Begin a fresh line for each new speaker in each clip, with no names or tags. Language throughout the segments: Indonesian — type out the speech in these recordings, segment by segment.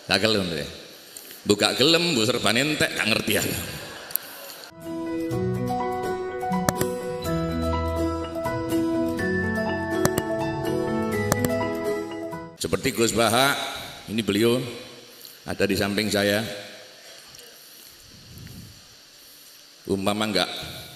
Gak gelem deh. Buka gelem, bu serban entek, gak ngerti ya. Seperti Gus Baha, ini beliau ada di samping saya. Umpama enggak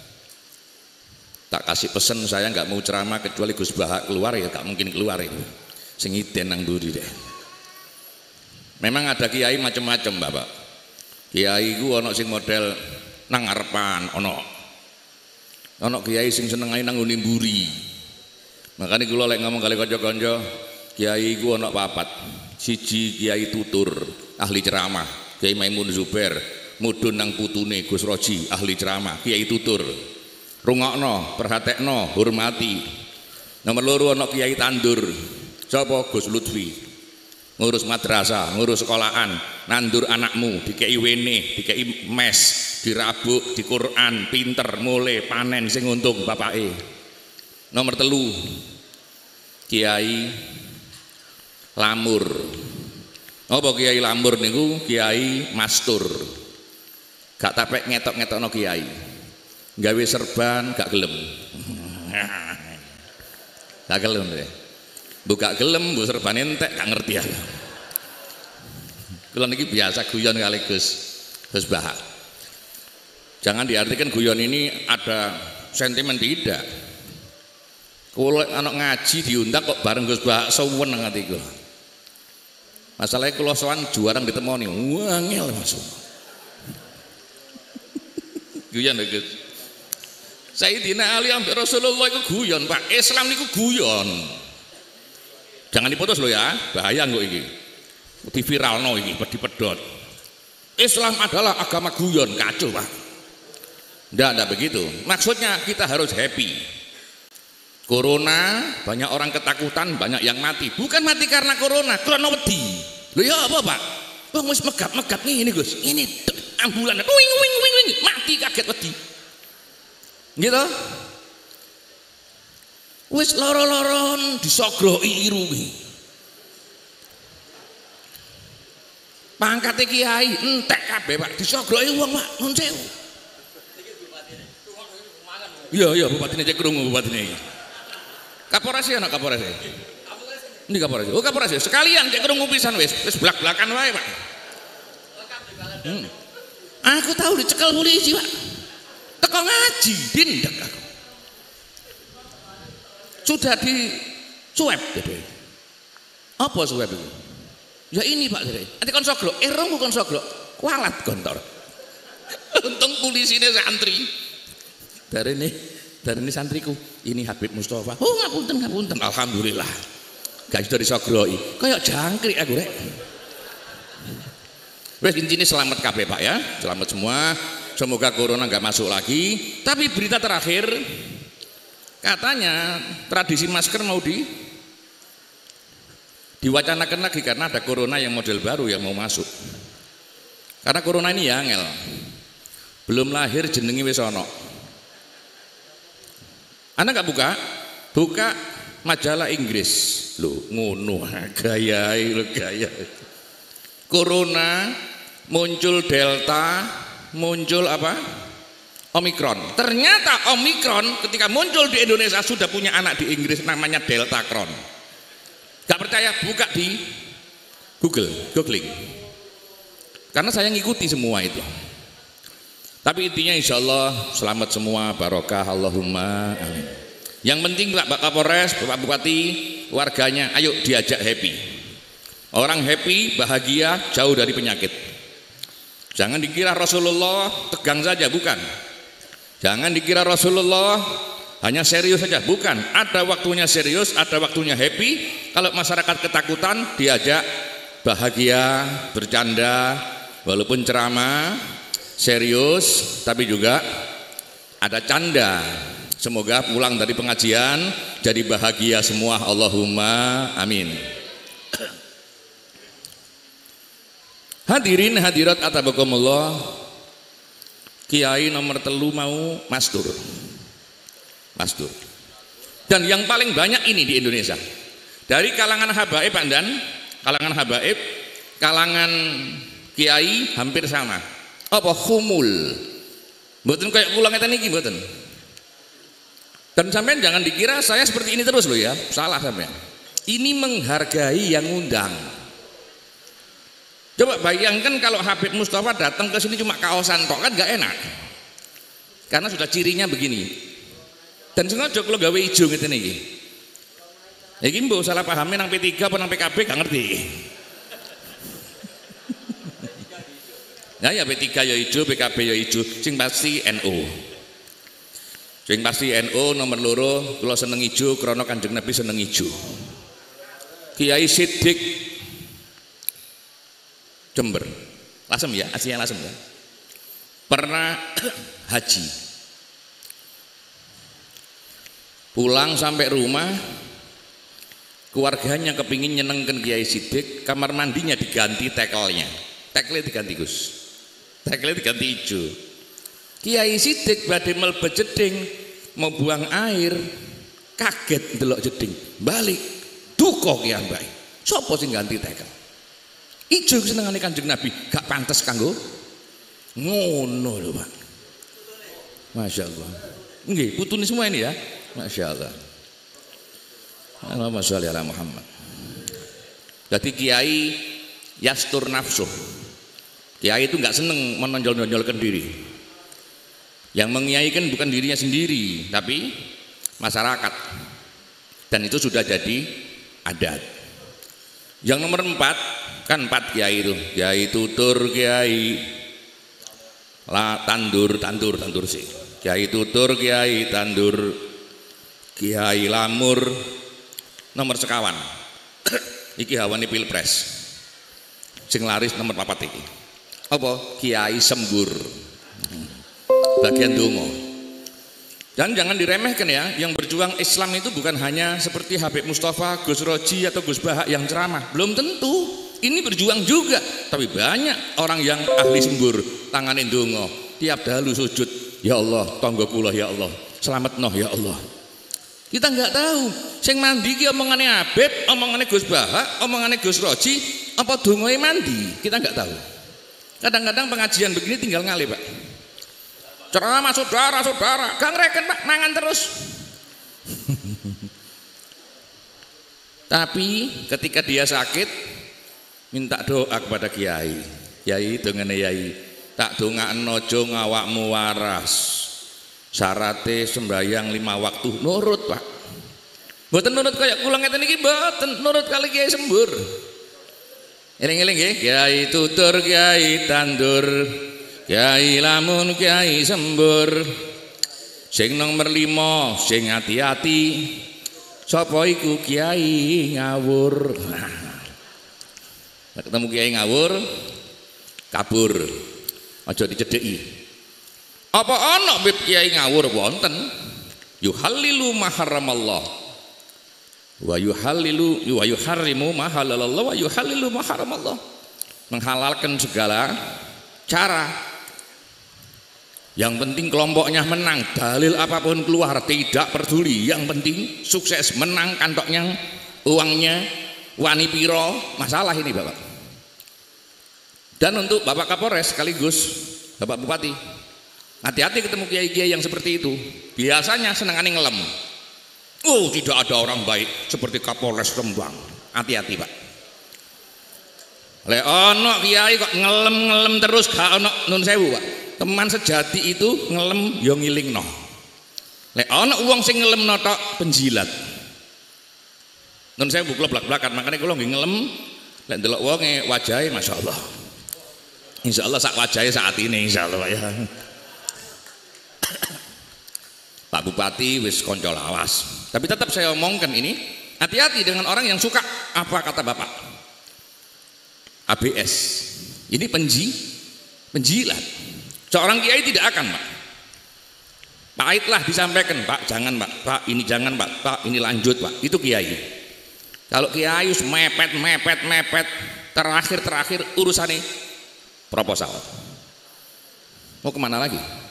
tak kasih pesan, saya enggak mau ceramah kecuali Gus Baha keluar, ya gak mungkin keluar itu. Sing iden nang mburi deh. Memang ada kiai macam-macam, Bapak. Kiai ku ana sing model nang ngarepan, ana kiai sing seneng ae nang ngene mburi. Makanya kula lek ngomong kali kanca-kanca, kiai ku ana papat. Siji Kiai Tutur, ahli ceramah, Kiai Maimun Zubair, mudhun nang putune Gus Roji, ahli ceramah, Kiai Tutur. Rungokno, perhatekno, hormati. Nomor loro ana Kiai Tandur. Sapa? Gus Lutfi. Ngurus madrasah, ngurus sekolahan, nandur anakmu, dikei wene, dikei mes, dirabuk, di Quran, pinter, mulai panen sing untung bapake. Nomor telu Kiai Lamur. Apa Kiai Lamur niku? Kiai Mastur. Gak tapek ngetok-ngetokno kiai. Gawe serban gak gelem. Gak gelem deh. Buka gelem, bu serban entek, gak ngerti ya. Kula niki biasa guyon kali Gus Baha. Jangan diartikan guyon ini ada sentimen, tidak. Kula anak ngaji diundang kok bareng Gus Baha suwen nang ati kula. Masalahnya kula sowan juarang ditemoni, wangel masuk. Guyon lho Gus. Sayyidina Ali ambek Rasulullah iku guyon, Pak. Islam niku guyon. Jangan diputus loh ya, bahaya kok iki. Di viralno iki, dipedot. Islam adalah agama guyon, kacau Pak. Ndak begitu. Maksudnya kita harus happy. Corona, banyak orang ketakutan, banyak yang mati. Bukan mati karena corona, karena wedi. Loh ya apa Pak? Wong wis megap-megap ini Gus. Ini ambulan, wing, mati kaget wedi. Gitu. Wis loro-loron disogroki irungi. Pangkate kiai entek kabeh Pak, disogroki wong Pak, nun sewu. Iya, bupatine cek krungu bupatine iki. Kapolres ana Kapolres. Ini Kapolres. Oh Kapolres. Sekalian cek krungu pisan wis blak-blakan wae Pak. Aku tahu dicekel polisi Pak. Teko ngaji, dindek aku. Sudah di swab gitu. Apa swab itu? Ya ini Pak gitu. Nanti kon sogro, erong bukan sogro, kualat kontor. Untung polisi ini santri. Dari ini santriku, ini Habib Mustafa. Oh ngapunten, alhamdulillah. Gak sudah disogroi. Kayak jangkrik aku rek. Wes intinya selamat kabeh Pak ya, selamat semua. Semoga corona nggak masuk lagi. Tapi berita terakhir. Katanya tradisi masker mau diwacanakan lagi karena ada corona yang model baru yang mau masuk. Karena corona ini ya angel. Belum lahir jenengi wis ana. Anda nggak buka majalah Inggris. Loh ngono gaya. Corona muncul Delta, muncul apa? Omikron. Ternyata Omikron ketika muncul di Indonesia sudah punya anak di Inggris namanya Delta Cron. Gak percaya buka di googling. Karena saya ngikuti semua itu. Tapi intinya insya Allah selamat semua, barokah Allahumma amin. Yang penting Pak Kapolres, Bapak Bupati, warganya ayo diajak happy. Orang happy, bahagia, jauh dari penyakit. Jangan dikira Rasulullah tegang saja, bukan. Jangan dikira Rasulullah hanya serius saja, bukan. Ada waktunya serius, ada waktunya happy. Kalau masyarakat ketakutan, diajak bahagia, bercanda, walaupun ceramah, serius, tapi juga ada canda. Semoga pulang dari pengajian jadi bahagia semua. Allahumma amin. Hadirin hadirat atabakumullah. Kiai nomor telu mau mastur. Dan yang paling banyak ini di Indonesia. Dari kalangan habaib Pak Dan, kalangan habaib kalangan kiai hampir sama. Apa khumul? Mboten kayak kula ngeten iki mboten. Dan sampean jangan dikira saya seperti ini terus loh ya. Salah sampean. Ini menghargai yang undang. Coba bayangkan kalau Habib Mustafa datang ke sini cuma kaosan tok kan gak enak. Karena sudah cirinya begini. Dan sengaja kalau gawe ijo ngeten iki. Iki mbok salah pahami nang P3 apa nang PKB gak ngerti. Ya P3 ya ijo, PKB ya ijo, sing pasti NU. Sing pasti NU nomor loro, kula seneng ijo krana Kanjeng Nabi seneng ijo. Kiai Siddiq Jember. Lasem ya, aslinya Lasem ya. Pernah haji. Pulang sampai rumah, keluarganya kepingin nyenengkan Kiai Siddiq, kamar mandinya diganti tekelnya. Tekelnya diganti Gus. Tekelnya diganti hijau. Kiai Siddiq badhe mlebet jeding, mau buang air, kaget ndelok jeding, balik. Duka Kiai Mbak. Sopo sing ganti tekel? Ijo senengane Kanjeng Nabi, gak pantes kanggo ngono lho, Pak. Masya Allah. Nggih, putune semua ini ya. Masya Allah. Allahumma sholli ala Muhammad. Jadi kiai yastur nafsuh. Kiai itu nggak seneng menonjol-nonjolkan diri. Yang mengiaikan bukan dirinya sendiri, tapi masyarakat. Dan itu sudah jadi adat. Yang nomor 4, kan 4 kiai itu. Kiai tutur, kiai tandur sih. Kiai tutur, kiai tandur, kiai lamur, nomor sekawan. Iki hawane pilpres. Sing laris nomor 4 iki. Apa? Kiai sembur. Bagian donga. Dan jangan diremehkan ya, yang berjuang Islam itu bukan hanya seperti Habib Mustafa, Gus Roji atau Gus Bahak yang ceramah. Belum tentu. Ini berjuang juga, tapi banyak orang yang ahli sembur, tanganin donga, tiap dalu sujud, ya Allah, tangga kula ya Allah, selamat noh ya Allah. Kita nggak tahu, sing mandi ki omongane Habib, omongane Gus Bahak, omongane Gus Roji, apa dongoe mandi, kita nggak tahu. Kadang-kadang pengajian begini tinggal ngalih, Pak. Ceramah saudara-saudara, gak ngereken Pak, mangan terus. Tapi ketika dia sakit, minta doa kepada kiai. Kiai dengan yai, tak dongakno aja ngawakmu waras. Syarate sembahyang 5 waktu nurut, Pak. Mboten nurut kayak kula ngeten iki, mboten nurut kali kiai sembur. Eling-eling nggih, kiai tutur, kiai tandur, kiai lamun, kiai sembur. Sing nomor 5, sing hati-hati. Sapa iku kiai ngawur. Nah, ketemu kiai ngawur, kabur. Aja dicedheki. Apa ana bib kiai ngawur wonten? Yuhallilu ma haramallah. Wa yuharrimu ma halalallah wa yuhallilu ma haramallah. Menghalalkan segala cara. Yang penting kelompoknya menang, dalil apapun keluar tidak peduli, yang penting sukses, menang kantoknya, uangnya, wani piro, masalah ini Bapak. Dan untuk Bapak Kapolres sekaligus Bapak Bupati, hati-hati ketemu kiai-kiai yang seperti itu, biasanya senengane ngelem. Oh, tidak ada orang baik seperti Kapolres Rembang, hati-hati Pak. Lek ono kiai kok ngelem terus gak ono nun sewu Pak. Teman sejati itu ngelem yo ngilingno. Lek ana wong sing ngelemno tok penjilat. Nun saya buklo blak-blakan, makanya kula nggih ngelem lek ndelok wonge wajahe masyaallah. Insyaallah sak wajahe saat ini insyaallah ya. Pak Bupati wis kanca lawas. Tapi tetap saya omongkan ini, hati-hati dengan orang yang suka apa kata Bapak. ABS. Ini penjilat. Seorang kiai tidak akan, Pak. Pahitlah disampaikan, Pak, jangan, Pak, ini jangan, Pak, ini lanjut, Pak. Itu kiai. Kalau kiai mepet, terakhir urusannya proposal. Mau kemana lagi?